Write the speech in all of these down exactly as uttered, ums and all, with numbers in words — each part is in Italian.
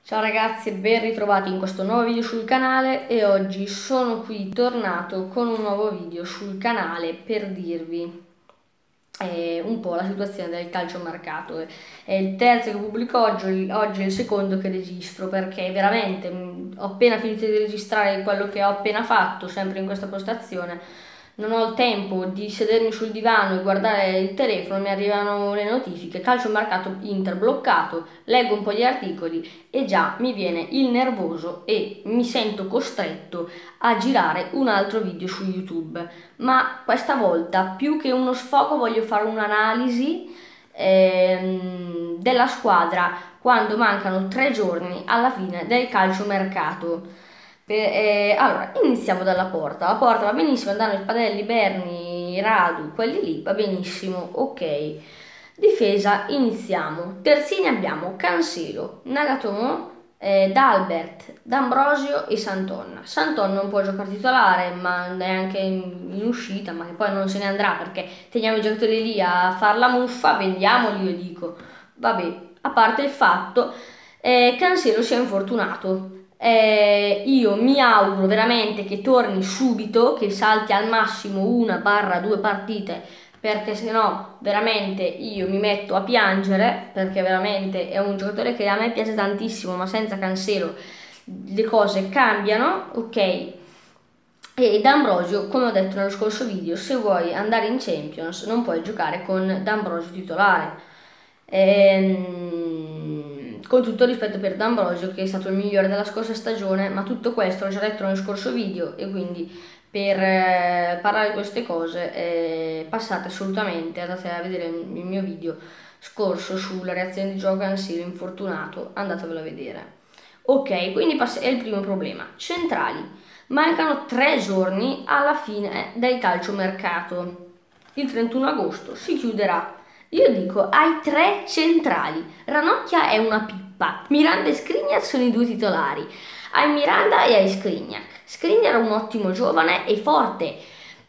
Ciao ragazzi e ben ritrovati in questo nuovo video sul canale e oggi sono qui tornato con un nuovo video sul canale per dirvi eh, un po' la situazione del calciomercato. È il terzo che pubblico oggi, oggi è il secondo che registro perché veramente mh, ho appena finito di registrare quello che ho appena fatto, sempre in questa postazione. Non ho il tempo di sedermi sul divano e guardare il telefono, mi arrivano le notifiche, calciomercato Inter bloccato, leggo un po' gli articoli e già mi viene il nervoso e mi sento costretto a girare un altro video su YouTube. Ma questa volta, più che uno sfogo, voglio fare un'analisi ehm, della squadra quando mancano tre giorni alla fine del calciomercato. Eh, allora, iniziamo dalla porta. La porta va benissimo, andando Spadelli, Berni, Radu, quelli lì, va benissimo, ok. Difesa, iniziamo. Terzini abbiamo Cancelo, Nagatomo, eh, D'Albert, D'Ambrosio e Santonna. Santonna non può giocare titolare, ma neanche in, in uscita, ma che poi non se ne andrà perché teniamo i giocatori lì a far la muffa, vendiamoli, io dico. Vabbè, a parte il fatto, eh, Cancelo si è infortunato. Eh, io mi auguro veramente che torni subito, che salti al massimo una barra due partite, perché se no veramente io mi metto a piangere, perché veramente è un giocatore che a me piace tantissimo, ma senza Cancelo le cose cambiano, ok? E D'Ambrosio, come ho detto nello scorso video, se vuoi andare in Champions non puoi giocare con D'Ambrosio titolare. Ehm, con tutto il rispetto per D'Ambrosio, che è stato il migliore della scorsa stagione, ma tutto questo l'ho già detto nello scorso video e quindi per eh, parlare di queste cose eh, passate assolutamente, andate a vedere il mio video scorso sulla reazione di gioco Cancelo infortunato, andatevelo a vedere. Ok, quindi è il primo problema. Centrali. Mancano tre giorni alla fine del calciomercato. Il trentuno agosto si chiuderà. Io dico, hai tre centrali. Ranocchia è una pippa. Miranda e Skriniar sono i due titolari. Hai Miranda e hai Skriniar. Skriniar è un ottimo giovane e forte.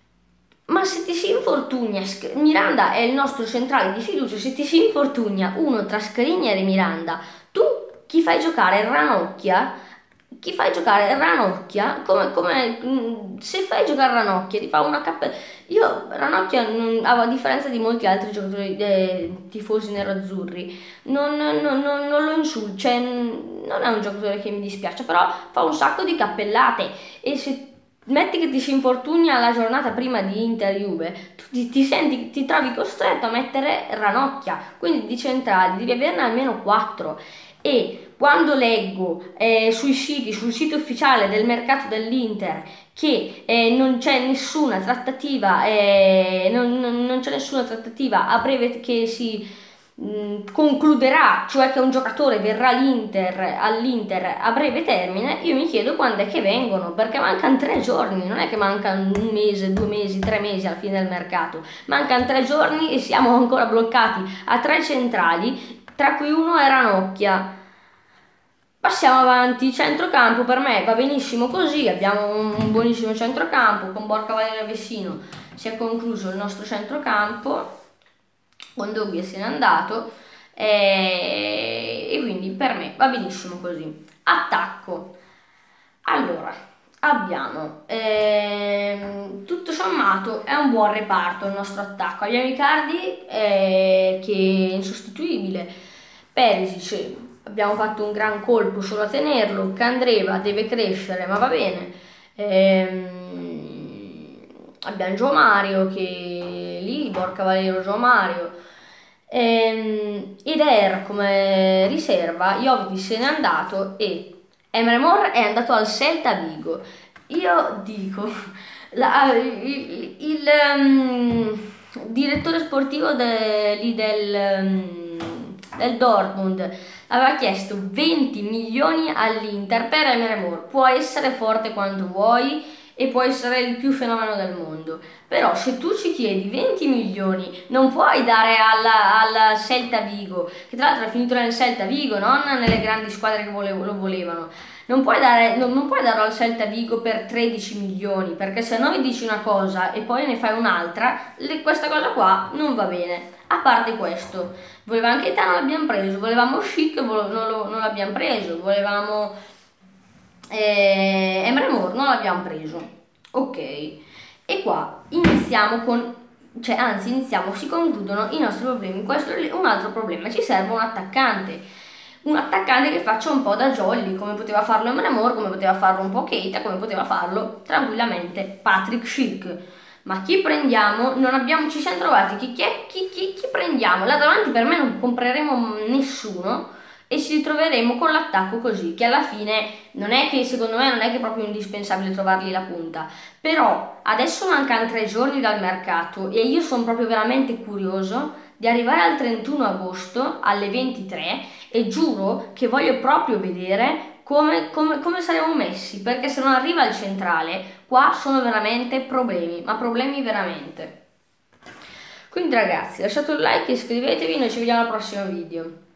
Ma se ti si infortuna, Miranda è il nostro centrale di fiducia, se ti si infortuna uno tra Skriniar e Miranda, tu chi fai giocare? Ranocchia? Chi fai giocare Ranocchia? Come, come se fai giocare Ranocchia ti fa una cappella. Io Ranocchia, non, a differenza di molti altri giocatori eh, tifosi nerazzurri, non, non, non, non lo insulto, cioè non è un giocatore che mi dispiace, però fa un sacco di cappellate e se metti che ti si infortuna la giornata prima di Inter-Juve, tu ti, ti senti, ti trovi costretto a mettere Ranocchia, quindi di centrali devi averne almeno quattro. E quando leggo eh, sui siti, sul sito ufficiale del mercato dell'Inter che eh, non c'è nessuna trattativa, eh, non, non, non c'è nessuna trattativa a breve che si mh, concluderà, cioè che un giocatore verrà all'Inter, all'Inter a breve termine, io mi chiedo quando è che vengono, perché mancano tre giorni, non è che mancano un mese, due mesi, tre mesi alla fine del mercato, mancano tre giorni e siamo ancora bloccati a tre centrali, tra cui uno è Ranocchia. Passiamo avanti, centrocampo per me va benissimo così, abbiamo un buonissimo centrocampo, con Borca Valera e Vessino si è concluso il nostro centrocampo, con Dobbia se n'è andato e, e quindi per me va benissimo così. Attacco, allora abbiamo ehm, tutto sommato è un buon reparto il nostro attacco, abbiamo Icardi eh, che è insostituibile, Perisic abbiamo fatto un gran colpo solo a tenerlo, Candreva deve crescere ma va bene, ehm, abbiamo Gio Mario che lì, Borca Valero, Gio Mario, ehm, Eder come riserva, Jovic se n'è andato e Emre Mor è andato al Celta Vigo. Io dico, la, il, il um, direttore sportivo de, lì del, um, del Dortmund aveva chiesto venti milioni all'Inter per Emre Mor. Può essere forte quanto vuoi e può essere il più fenomeno del mondo. Però se tu ci chiedi venti milioni non puoi dare alla, alla Celta Vigo, che tra l'altro è finito nel Celta Vigo, non nelle grandi squadre che volevo, lo volevano. Non puoi, dare, non, non puoi darlo al Celta Vigo per tredici milioni, perché se no mi dici una cosa e poi ne fai un'altra, questa cosa qua non va bene. A parte questo, voleva anche te, non l'abbiamo preso, volevamo Chic, non, non l'abbiamo preso, volevamo eh, Emre Mor, non l'abbiamo preso. Ok, e qua iniziamo con, cioè anzi iniziamo, si concludono i nostri problemi. Questo è un altro problema, ci serve un attaccante. Un attaccante che faccia un po' da jolly, come poteva farlo Emre Mor, come poteva farlo un po' Keita, come poteva farlo tranquillamente Patrick Schick. Ma chi prendiamo? Non abbiamo, ci siamo trovati, chi, chi, chi, chi, chi prendiamo? Là davanti per me non compreremo nessuno e ci ritroveremo con l'attacco così, che alla fine non è che, secondo me, non è che è proprio indispensabile trovargli la punta. Però adesso mancano tre giorni dal mercato e io sono proprio veramente curioso di arrivare al trentuno agosto alle ventitré e giuro che voglio proprio vedere come, come, come saremo messi, perché se non arriva il centrale qua sono veramente problemi, ma problemi veramente. Quindi ragazzi, lasciate un like e iscrivetevi, noi ci vediamo al prossimo video.